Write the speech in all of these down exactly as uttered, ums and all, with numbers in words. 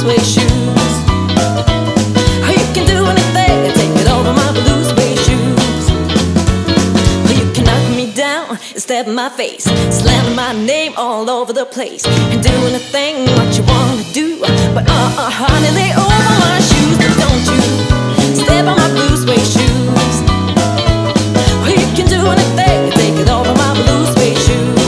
suede shoes. Oh, you can do anything, take it over my blue suede shoes. Oh, you can knock me down, step in my face, slam my name all over the place, and do anything what you wanna do. But uh-uh, honey, lay over my shoes, but don't you step on my blue suede shoes. Oh, you can do anything, take it over my blue suede shoes.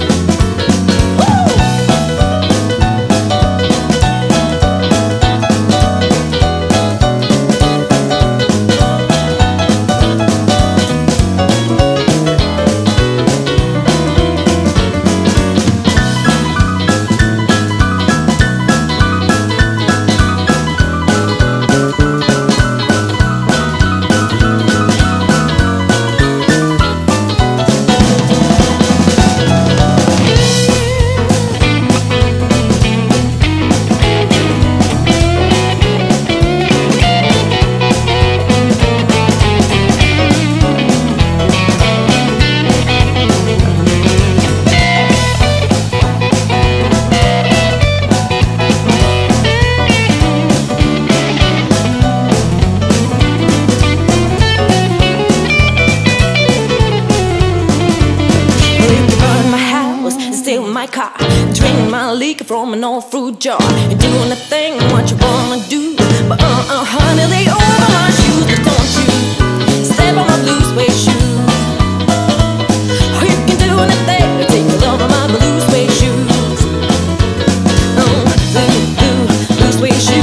My car, drink my liquor from an old fruit jar, and do anything what you wanna do. But uh-uh, honey, lay over my shoes, but don't you step on my blue suede shoes. Oh, you can do anything, take it over my blue suede shoes. Oh, blue, blue, blue suede shoes.